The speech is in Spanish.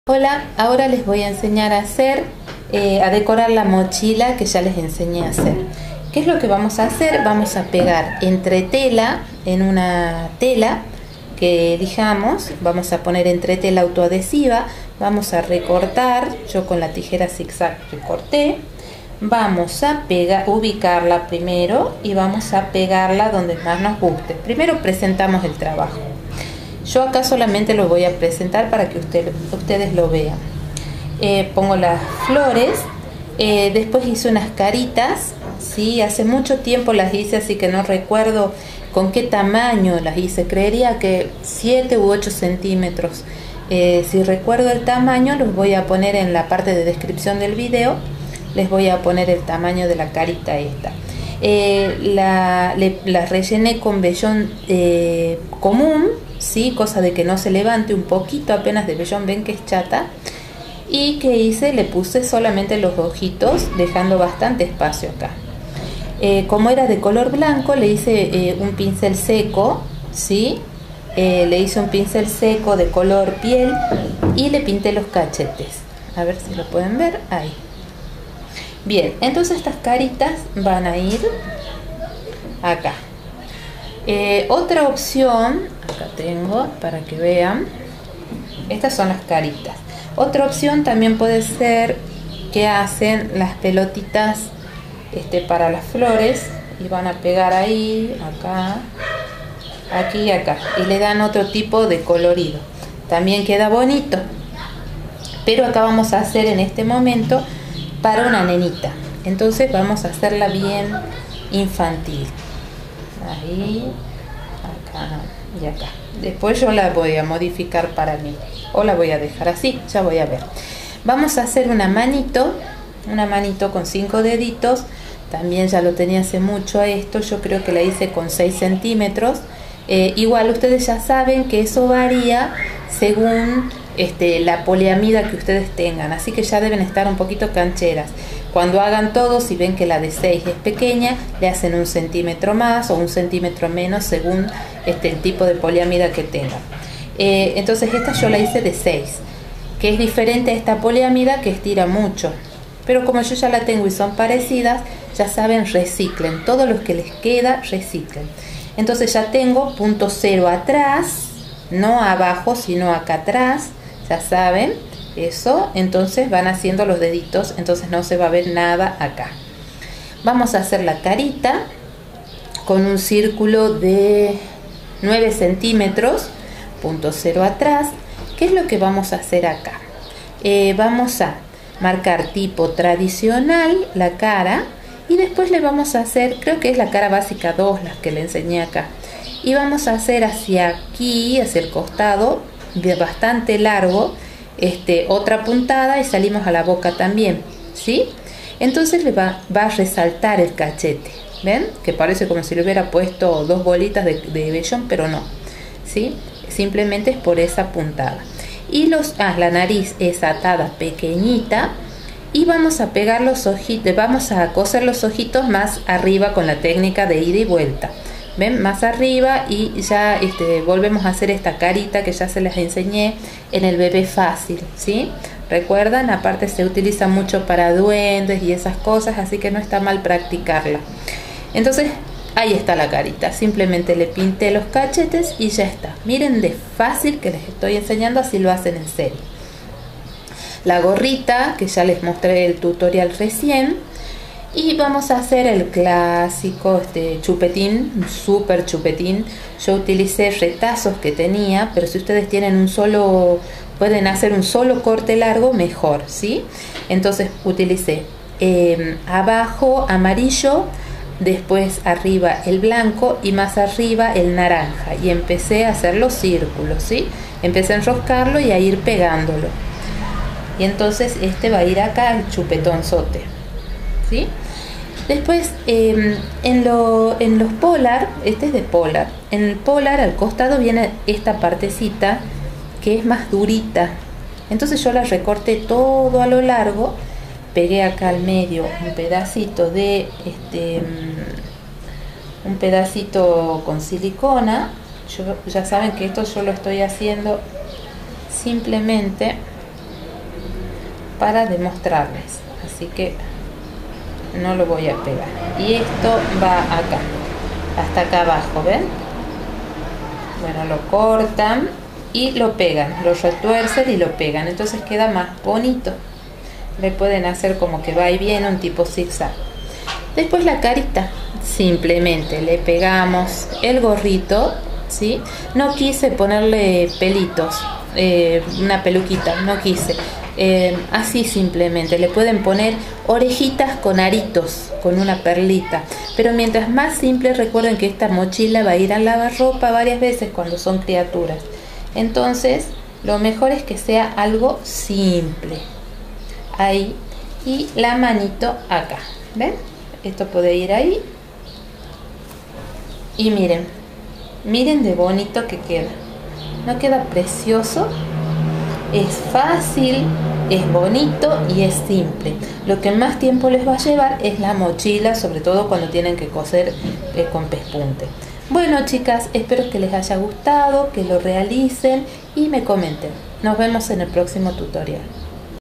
Hola, ahora les voy a enseñar a hacer, a decorar la mochila que ya les enseñé a hacer. ¿Qué es lo que vamos a hacer? Vamos a pegar entre tela, en una tela que elijamos, vamos a poner entre tela autoadhesiva, vamos a recortar, yo con la tijera zigzag recorté, vamos a ubicarla primero y vamos a pegarla donde más nos guste. Primero presentamos el trabajo. Yo acá solamente lo voy a presentar para que ustedes lo vean. Pongo las flores, después hice unas caritas, ¿sí? Hace mucho tiempo las hice, así que no recuerdo con qué tamaño las hice. Creería que 7 u 8 centímetros. Si recuerdo el tamaño, los voy a poner en la parte de descripción del video. Les voy a poner el tamaño de la carita esta. La rellené con vellón común, ¿sí? Cosa de que no se levante, un poquito apenas de vellón, ven que es chata. Y que hice, le puse solamente los ojitos, dejando bastante espacio acá. Como era de color blanco, le hice un pincel seco, ¿sí? Le hice un pincel seco de color piel y le pinté los cachetes. A ver si lo pueden ver, ahí. Bien, entonces estas caritas van a ir acá. Otra opción, acá tengo para que vean, estas son las caritas. Otra opción también puede ser que hacen las pelotitas para las flores y van a pegar ahí, acá, aquí y acá, y le dan otro tipo de colorido. También queda bonito, pero acá vamos a hacer en este momento para una nenita, entonces vamos a hacerla bien infantil. Ahí, acá y acá. Después yo la voy a modificar para mí, o la voy a dejar así, ya voy a ver. Vamos a hacer una manito con 5 deditos. También ya lo tenía hace mucho esto, yo creo que la hice con 6 centímetros. Igual ustedes ya saben que eso varía según la poliamida que ustedes tengan, así que ya deben estar un poquito cancheras. Cuando hagan todo, si ven que la de 6 es pequeña, le hacen 1 centímetro más o 1 centímetro menos según el tipo de poliamida que tengan. Entonces esta yo la hice de 6, que es diferente a esta poliamida que estira mucho. Pero como yo ya la tengo y son parecidas, ya saben, reciclen. Todo lo que les queda, reciclen. Entonces ya tengo punto cero atrás, no abajo, sino acá atrás, ya saben. Eso, entonces van haciendo los deditos, entonces no se va a ver nada acá. Vamos a hacer la carita con un círculo de 9 centímetros, punto cero atrás. ¿Qué es lo que vamos a hacer acá? Vamos a marcar tipo tradicional la cara y después le vamos a hacer, creo que es la cara básica 2 las que le enseñé acá, y vamos a hacer hacia aquí, hacia el costado, bastante largo, otra puntada y salimos a la boca también, ¿sí? Entonces le va a resaltar el cachete, ¿ven? Que parece como si le hubiera puesto 2 bolitas de vellón, pero no, ¿sí? Simplemente es por esa puntada. Y la nariz es atada pequeñita y vamos a pegar los ojitos, vamos a coser los ojitos más arriba con la técnica de ida y vuelta. ¿Ven? Más arriba y ya volvemos a hacer esta carita que ya se les enseñé en el bebé fácil, ¿sí? ¿Recuerdan? Aparte se utiliza mucho para duendes y esas cosas, así que no está mal practicarla. Entonces, ahí está la carita. Simplemente le pinté los cachetes y ya está. Miren de fácil que les estoy enseñando, así lo hacen en serio. La gorrita, que ya les mostré el tutorial recién. Y vamos a hacer el clásico chupetín, súper chupetín. Yo utilicé retazos que tenía, pero si ustedes tienen pueden hacer un solo corte largo, mejor, ¿sí? Entonces utilicé abajo amarillo, después arriba el blanco y más arriba el naranja. Y empecé a hacer los círculos, ¿sí? Empecé a enroscarlo y a ir pegándolo. Y entonces va a ir acá el chupetonzote, ¿sí? Después en los polar, este es de polar, en el polar al costado viene esta partecita que es más durita, entonces yo la recorté todo a lo largo, pegué acá al medio un pedacito de un pedacito con silicona. Ya saben que esto yo lo estoy haciendo simplemente para demostrarles, así que no lo voy a pegar. Y esto va acá, hasta acá abajo, ¿ven? Bueno, lo cortan y lo pegan, lo retuercen y lo pegan, entonces queda más bonito. Le pueden hacer como que va y viene, un tipo zigzag. Después la carita, simplemente le pegamos el gorrito, ¿sí? No quise ponerle pelitos, una peluquita, no quise. Así simplemente, le pueden poner orejitas con aritos, con una perlita. Pero mientras más simple, recuerden que esta mochila va a ir al lavarropa varias veces cuando son criaturas. Entonces, lo mejor es que sea algo simple. Ahí, y la manito acá, ¿ven? Esto puede ir ahí. Y miren, miren de bonito que queda. ¿No queda precioso? Es fácil, es bonito y es simple. Lo que más tiempo les va a llevar es la mochila, sobre todo cuando tienen que coser con pespunte. Bueno, chicas, espero que les haya gustado, que lo realicen y me comenten. Nos vemos en el próximo tutorial.